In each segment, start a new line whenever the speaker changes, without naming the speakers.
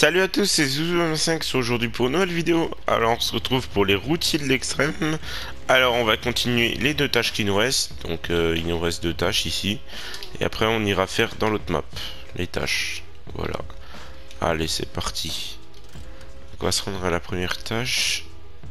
Salut à tous, c'est Zouzou25 sur aujourd'hui pour une nouvelle vidéo. Alors on se retrouve pour les routiers de l'extrême. Alors on va continuer les deux tâches qui nous restent. Donc il nous reste deux tâches ici. Et après on ira faire dans l'autre map les tâches. Voilà. Allez c'est parti. Donc, on va se rendre à la première tâche.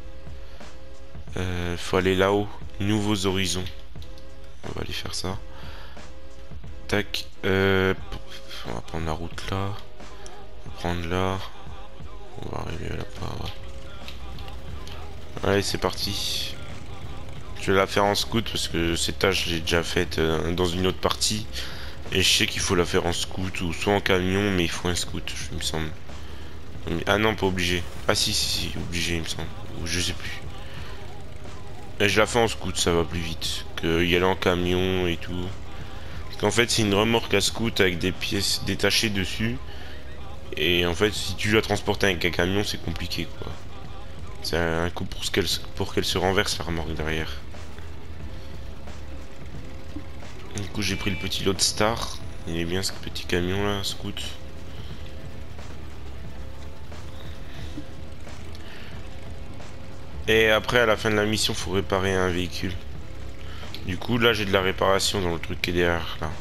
Faut aller là-haut. Nouveaux horizons. On va aller faire ça. Tac. On va prendre la route là. On va prendre là. On va arriver là-bas. Allez, c'est parti. Je vais la faire en scout parce que cette tâche j'ai déjà faite dans une autre partie. Et je sais qu'il faut la faire en scout ou soit en camion, mais il faut un scout, il me semble. Ah non, pas obligé. Ah si, obligé, il me semble. Ou je sais plus. Et je la fais en scout, ça va plus vite que y aller en camion et tout. Parce qu'en fait, c'est une remorque à scout avec des pièces détachées dessus. Et en fait, si tu la transportes avec un camion, c'est compliqué quoi. C'est un coup pour qu'elle se renverse la remorque derrière. Du coup j'ai pris le petit lot de Star. Il est bien ce petit camion là, scout. Et après à la fin de la mission faut réparer un véhicule. Du coup là j'ai de la réparation dans le truc qui est derrière là.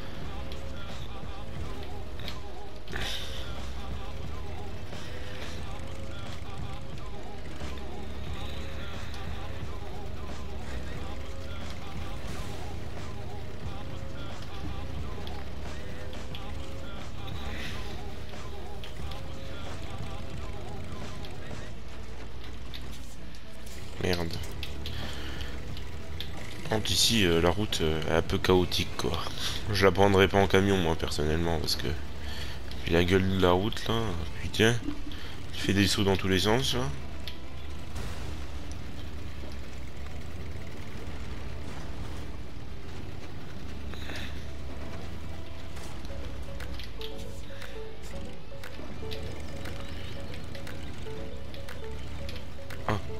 Merde. Par contre ici la route est un peu chaotique quoi. Je la prendrai pas en camion moi personnellement parce que puis la gueule de la route là, putain, il fait des sauts dans tous les sens là. Hop.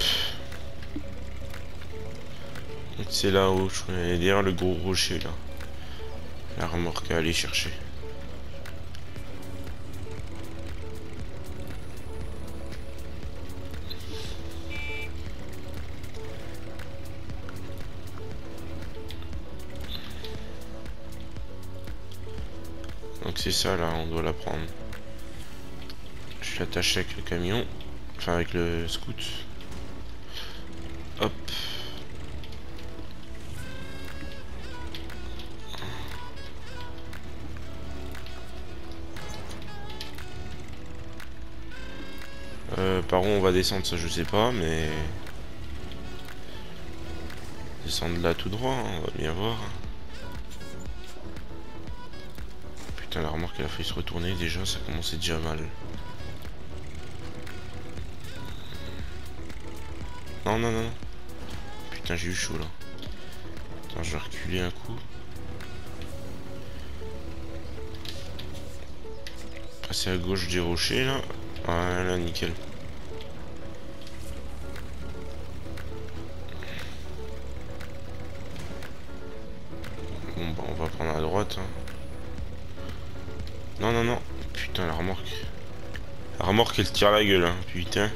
C'est là-haut, je crois, derrière le gros rocher là. La remorque à aller chercher. Donc c'est ça là, on doit la prendre. Je l'attache avec le camion. Enfin avec le scoot. Hop. Par où on va descendre ça je sais pas mais... Descendre là tout droit, hein, on va bien voir. Putain la remorque elle a failli se retourner déjà, ça commençait déjà mal. Non. Putain j'ai eu chaud là. Attends je vais reculer un coup. Passer à gauche des rochers là. Voilà nickel. Bon bah on va prendre à droite hein. Non. Putain la remorque. La remorque elle tire la gueule hein, putain.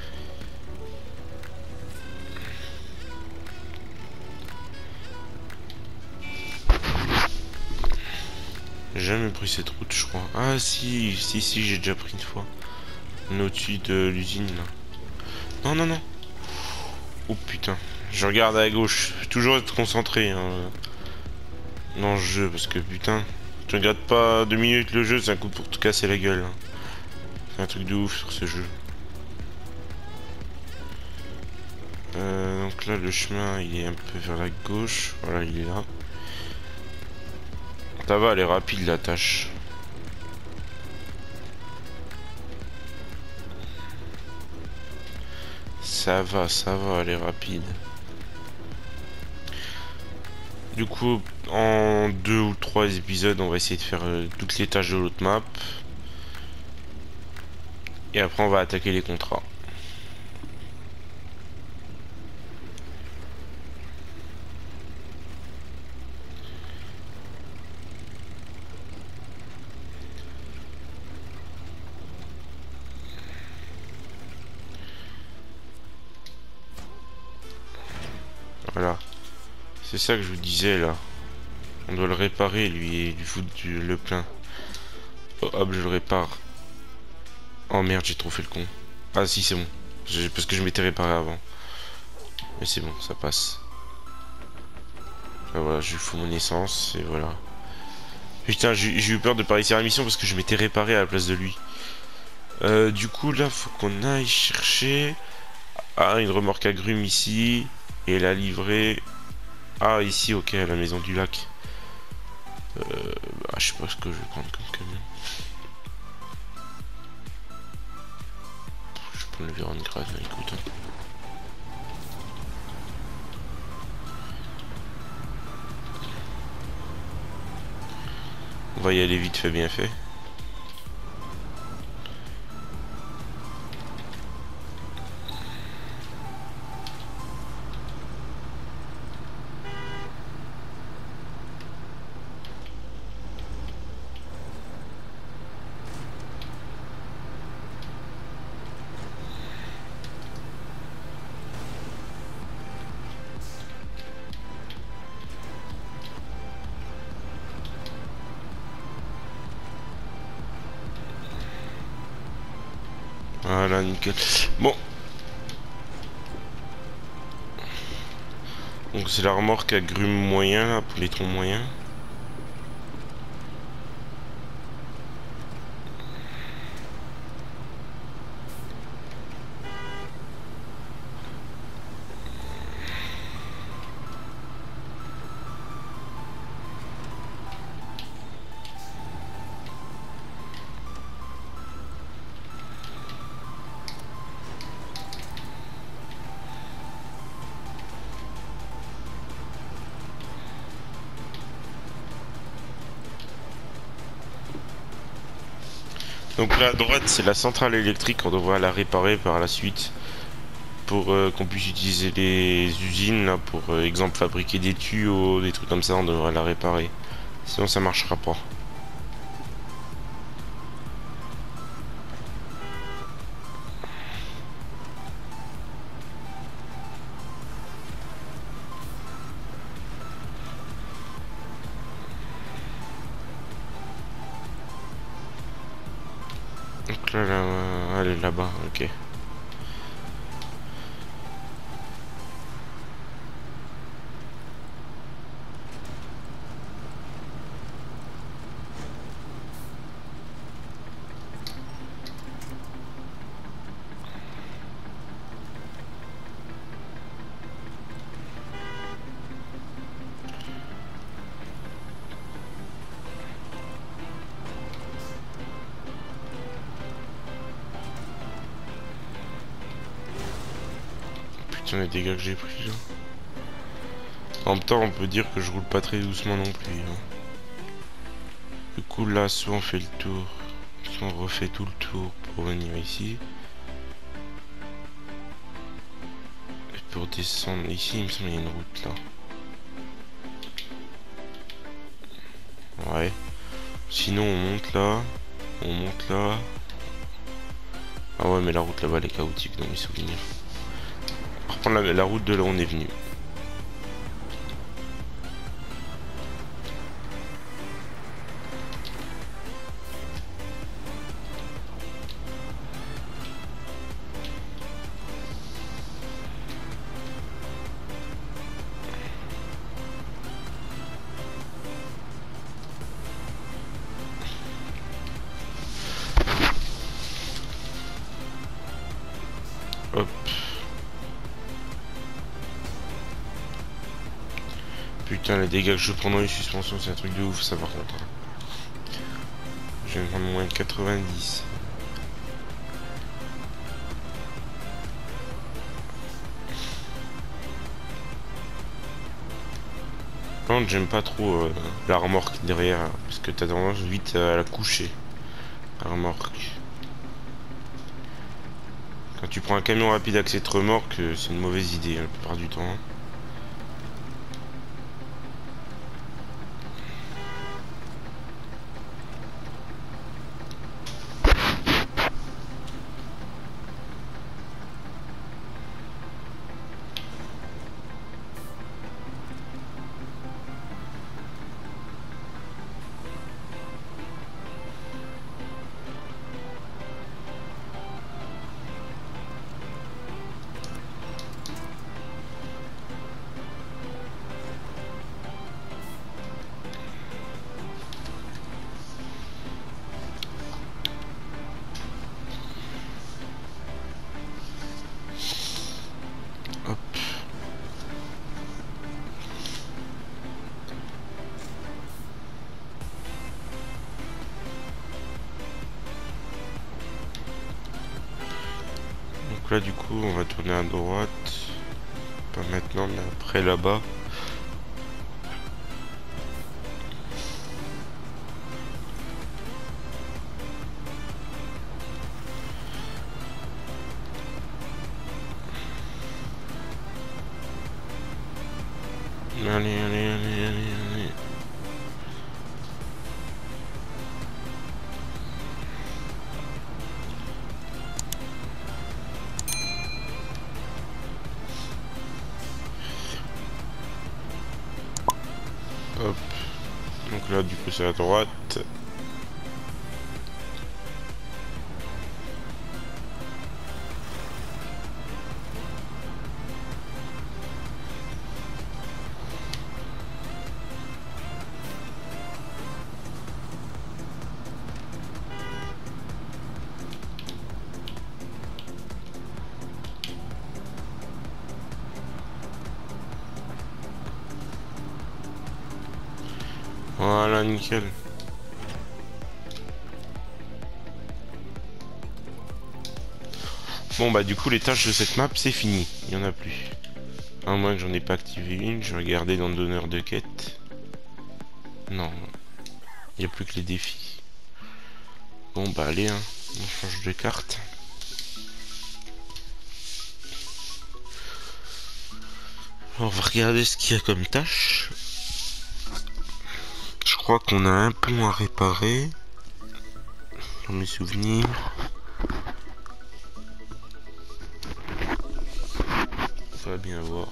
J'ai jamais pris cette route je crois. Ah si j'ai déjà pris une fois. On est au-dessus de l'usine là. Non. Oh putain. Je regarde à gauche. Faut toujours être concentré hein, dans le jeu parce que putain. Tu regardes pas 2 minutes le jeu, c'est un coup pour te casser la gueule. Hein. C'est un truc de ouf sur ce jeu. Donc là le chemin il est un peu vers la gauche. Voilà il est là. Ça va, elle est rapide la tâche. Ça va, elle est rapide. Du coup, en 2 ou 3 épisodes, on va essayer de faire toutes les tâches de l'autre map. Et après, on va attaquer les contrats. Voilà. C'est ça que je vous disais là. On doit le réparer lui et lui foutre le plein. Oh, hop, je le répare. Oh merde, j'ai trop fait le con. Ah si, c'est bon. Parce que je m'étais réparé avant. Mais c'est bon, ça passe. Ah, voilà, je lui fous mon essence et voilà. Putain, j'ai eu peur de pas réussir la mission parce que je m'étais réparé à la place de lui. Du coup, là, faut qu'on aille chercher... Ah, une remorque agrumes ici. Et la livrer... Ah, ici, ok, à la maison du lac. Bah, je sais pas ce que je vais prendre comme camion. Je vais prendre le Véron Grave, écoute. Hein. On va y aller vite fait, bien fait. Voilà, nickel. Bon. Donc c'est la remorque à grume moyen, là, pour les troncs moyens. Donc là à droite c'est la centrale électrique, on devra la réparer par la suite pour qu'on puisse utiliser les usines là pour exemple fabriquer des tuyaux, des trucs comme ça, on devra la réparer. Sinon ça marchera pas. Donc là, elle est là-bas, ok. Putain les dégâts que j'ai pris là. En même temps on peut dire que je roule pas très doucement non plus. Hein. Du coup là soit on fait le tour, soit on refait tout le tour pour venir ici. Et pour descendre ici il me semble qu'il y a une route là. Ouais. Sinon on monte là. On monte là. Ah ouais mais la route là-bas elle est chaotique dans mes souvenirs. On va reprendre la route de là où on est venu. Hop. Putain les dégâts que je prends dans les suspensions c'est un truc de ouf ça par contre. Je vais me prendre moins de 90. Par contre j'aime pas trop la remorque derrière parce que t'as tendance vite à la coucher. La remorque. Quand tu prends un camion rapide avec cette remorque c'est une mauvaise idée la plupart du temps. Donc là du coup on va tourner à droite. Pas maintenant mais après là-bas. Allez, allez, allez, allez, allez. Hop. Donc là du coup c'est à droite. Voilà, nickel. Bon bah du coup les tâches de cette map c'est fini, il y en a plus. À moins que j'en ai pas activé une, je vais regarder dans le donneur de quête. Non, il n'y a plus que les défis. Bon bah allez, hein, on change de carte. On va regarder ce qu'il y a comme tâche. Je crois qu'on a un pont à réparer. Dans mes souvenirs. On va bien voir.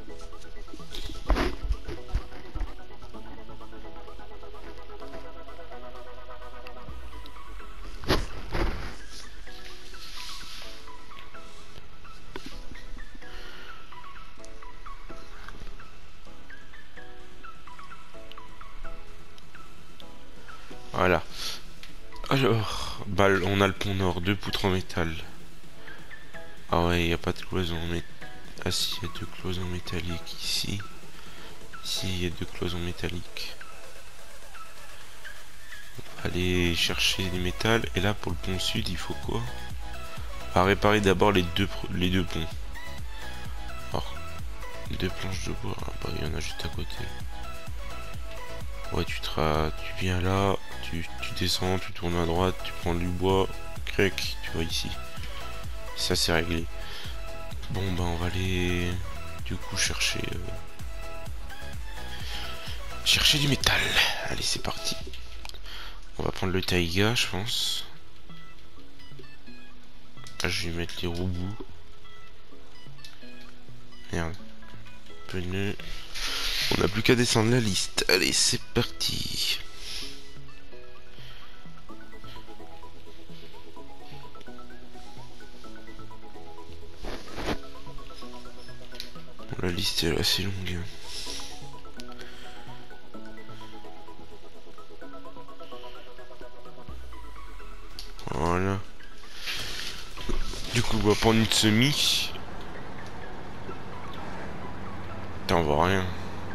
Voilà. Alors, bah, on a le pont nord, 2 poutres en métal. Ah ouais, il n'y a pas de cloison en métal. Ah si, il y a 2 cloisons métalliques ici. Ici, il y a 2 cloisons métalliques. On va aller chercher des métals. Et là, pour le pont sud, il faut quoi? On va réparer d'abord les deux ponts. Alors, les 2 planches de bois. Ah bah, il y en a juste à côté. Ouais, tu viens là, tu descends, tu tournes à droite, tu prends du bois, crac, tu vois ici. Ça c'est réglé. Bon bah on va aller du coup chercher du métal. Allez c'est parti. On va prendre le taïga je pense. Ah, je vais mettre les robots. Merde. Pneus. On n'a plus qu'à descendre la liste. Allez c'est parti. La liste est assez longue. Voilà. Du coup, on va prendre une semi. Putain, on voit rien.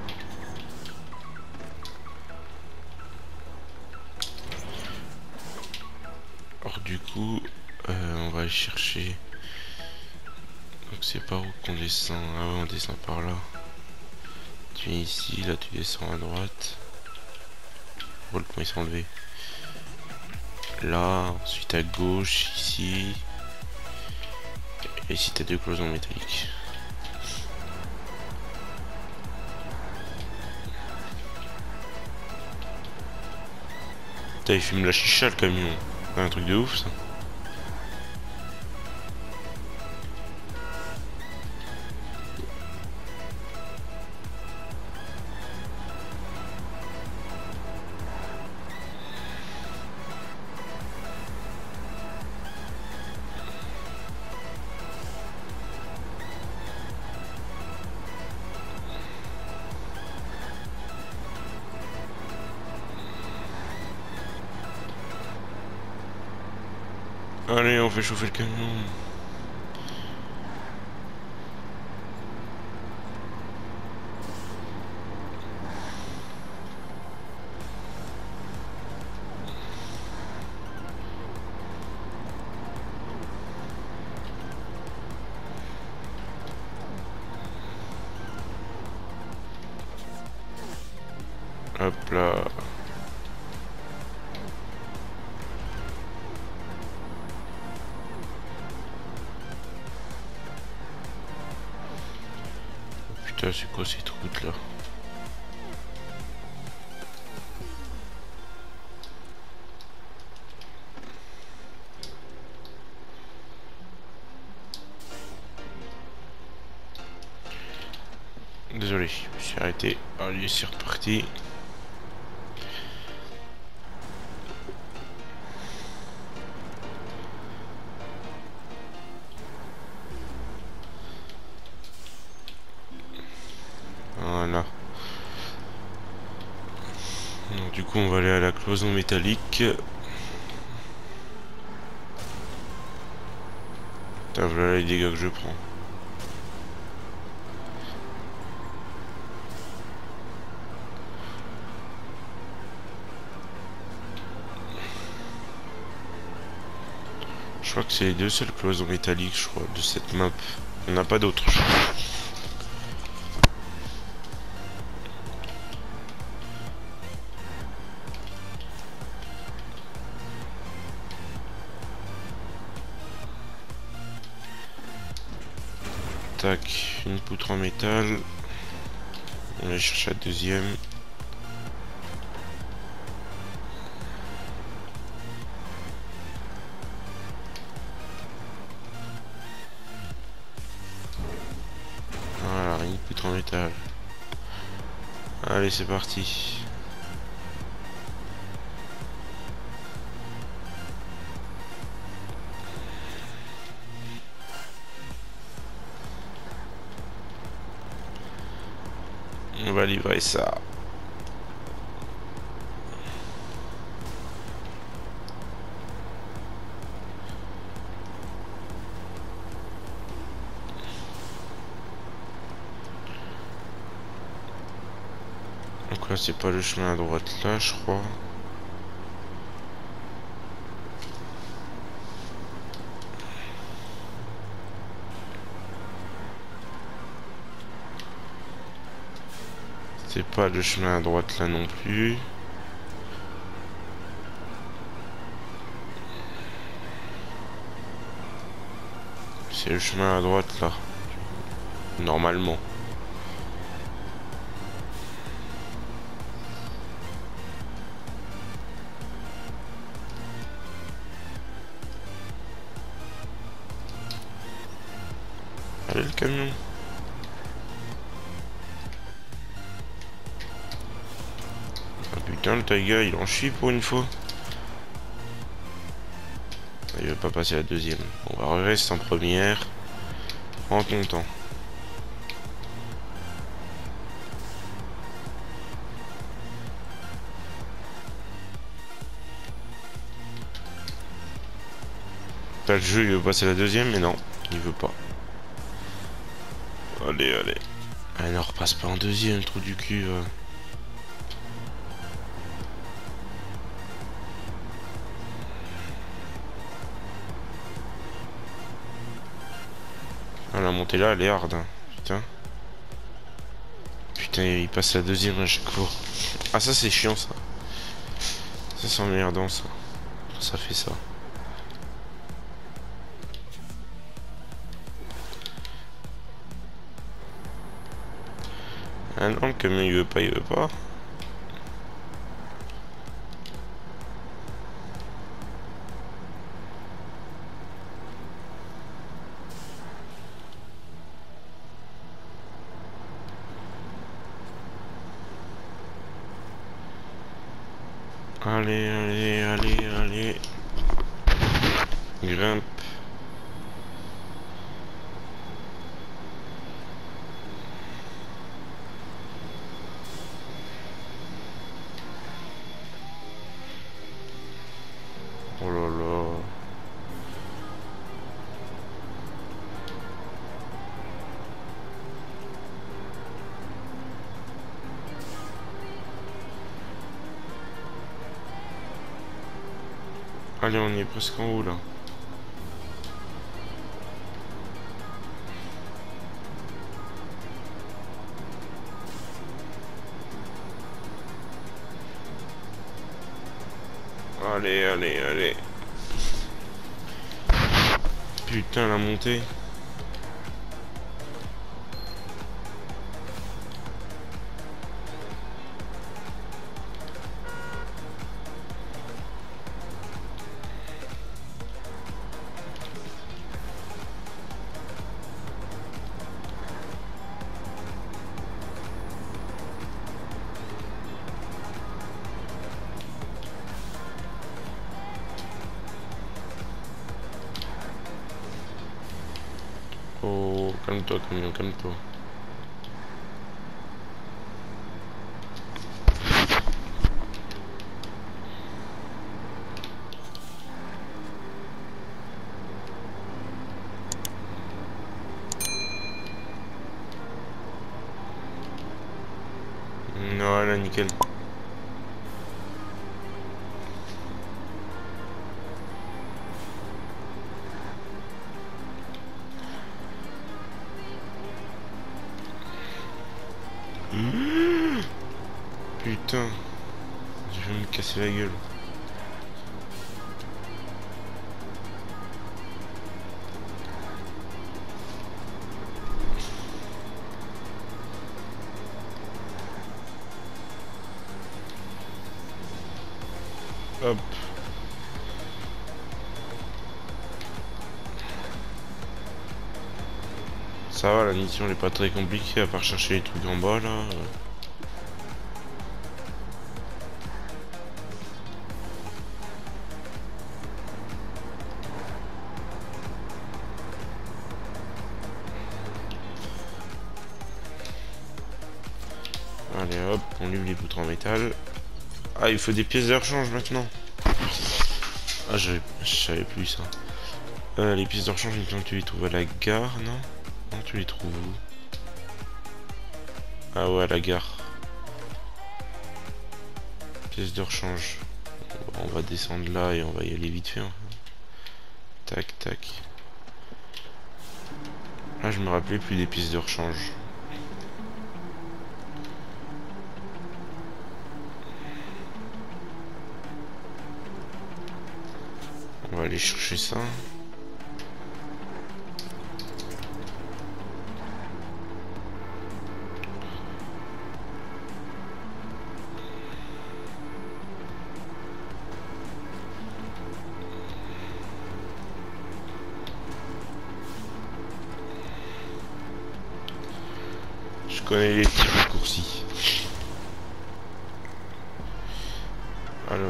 Alors du coup, on va aller chercher. Donc c'est par où qu'on descend? Ah ouais, on descend par là. Tu viens ici, là tu descends à droite. Oh, le point il s'est enlevé. Là, ensuite à gauche, ici. Et ici t'as 2 cloisons métalliques. Putain, il fume la chicha le camion. C'est un truc de ouf ça. Allez, on fait chauffer le camion. Hop là. Putain, c'est quoi cette route là? Désolé, je me suis arrêté. Allez, c'est reparti. Voilà. Donc, du coup, on va aller à la cloison métallique. Putain, voilà les dégâts que je prends. Je crois que c'est les deux seules cloisons métalliques, je crois, de cette map. Il n'y en a pas d'autres. Tac, une poutre en métal. On va chercher la deuxième. Voilà, une poutre en métal. Allez, c'est parti. On va livrer ça. Donc là, c'est pas le chemin à droite là, je crois. C'est pas le chemin à droite là non plus. C'est le chemin à droite là. Normalement. Allez le camion. Ah putain, le Taiga il en chie pour une fois. Il veut pas passer la deuxième. On va rester en première. En ton temps. T'as le jeu, il veut passer la deuxième, mais non, il veut pas. Allez, allez. Allez, ne repasse pas en deuxième, trou du cul. Ah, la montée là, elle est hard. Hein. Putain. Putain, il passe la deuxième à chaque fois. Ah, ça, c'est chiant, ça. Ça, c'est emmerdant, ça. Ça fait ça. Ah non, le camion, il veut pas, il veut pas. Allez, allez, allez, allez. Grimpe. Oh là là. Allez, on est presque en haut là. Allez, allez, allez. Putain, la montée. Oh, calme-toi, camion, calme-toi. Voilà, nickel. Putain, je vais me casser la gueule. Hop. Ça va, la mission elle est pas très compliquée à part chercher les trucs en bas là. Allez hop, on livre les poutres en métal. Ah, il faut des pièces de rechange maintenant. Ah, je savais plus ça. Les pièces de rechange, il me semble que tu les trouves à la gare, non? Non, tu les trouves où? Ah ouais, à la gare. Pièces de rechange. On va descendre là et on va y aller vite fait. Hein. Tac, tac. Ah, je me rappelais plus des pièces de rechange. On va aller chercher ça. Je connais les petits raccourcis. Alors.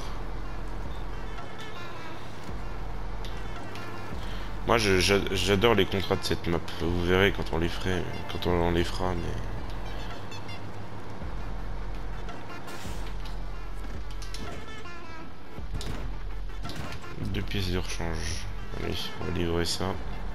Moi j'adore les contrats de cette map. Vous verrez quand on les fera, mais. Deux pièces de rechange. Allez, on va livrer ça.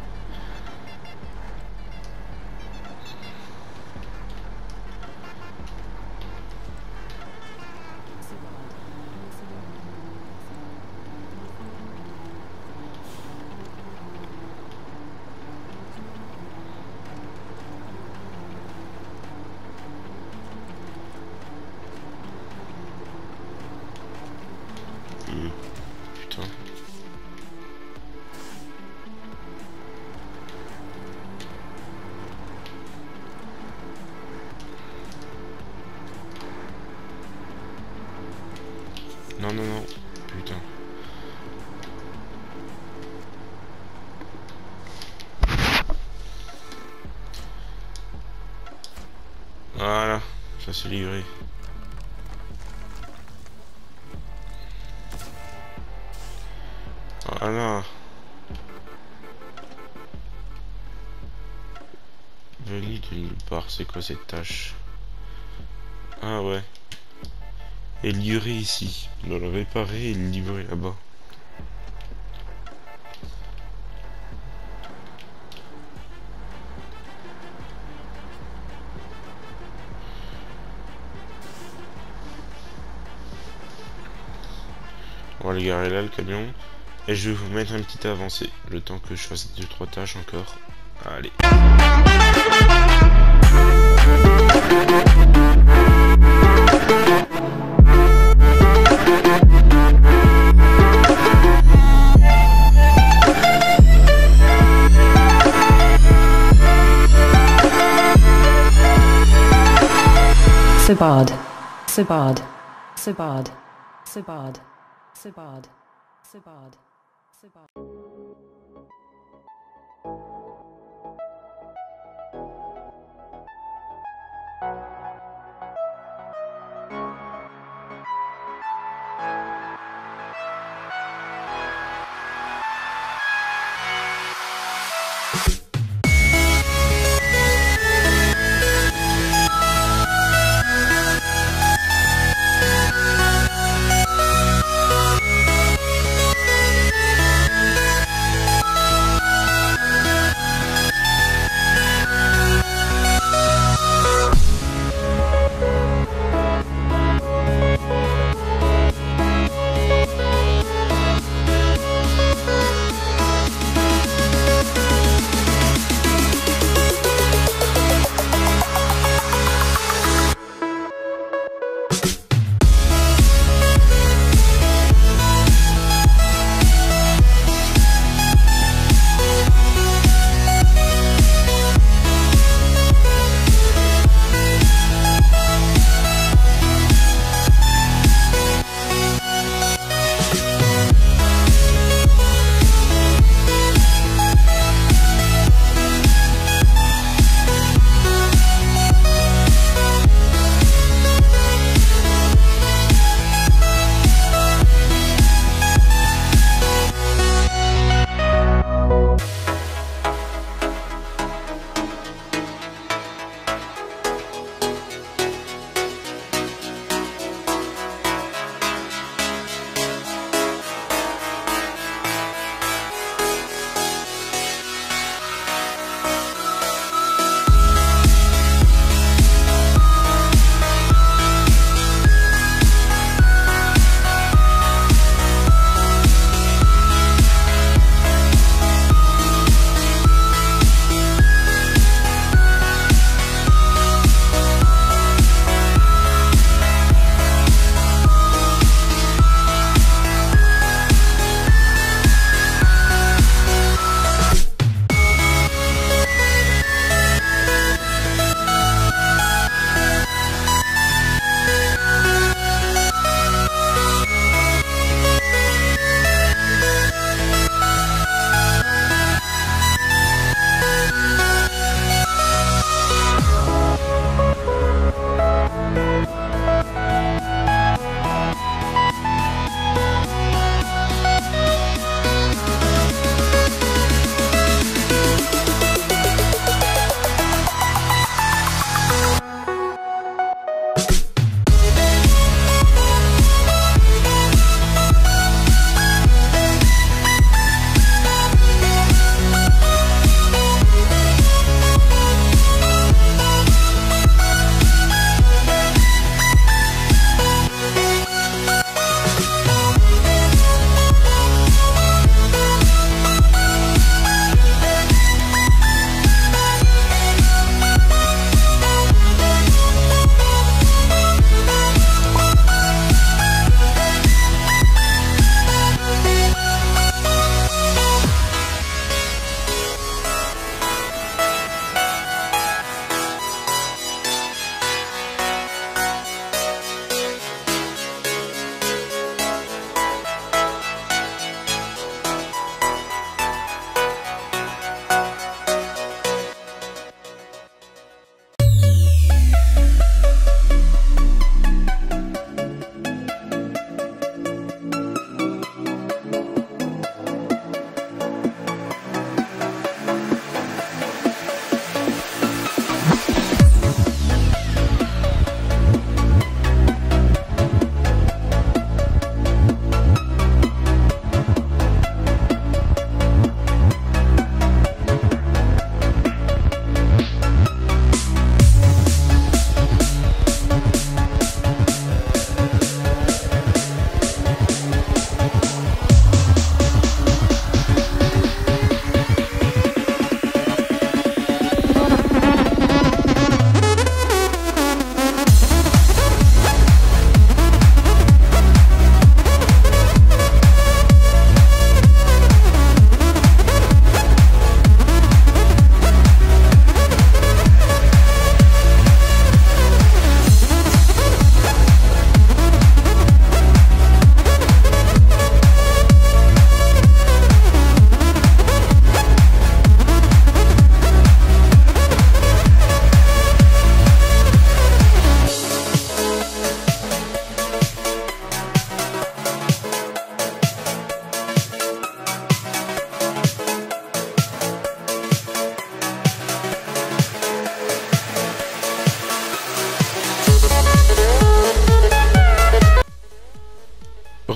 Putain. Non, non, non. Putain. Voilà. Ça c'est livré. Voilà. Venu de nulle part, c'est quoi cette tâche? Ah ouais. Et livrer ici. On doit le réparer et le livrer là-bas. On va le garer là le camion. Et je vais vous mettre un petit avancé. Le temps que je fasse 2-3 tâches encore. Allez.
Sabad, Sabad, Sabad, Sabad, Sabad, Sabad, Sabad.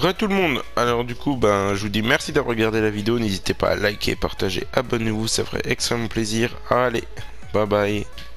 Re tout le monde. Alors du coup, ben, je vous dis merci d'avoir regardé la vidéo. N'hésitez pas à liker, partager, abonnez-vous, ça ferait extrêmement plaisir. Allez, bye bye.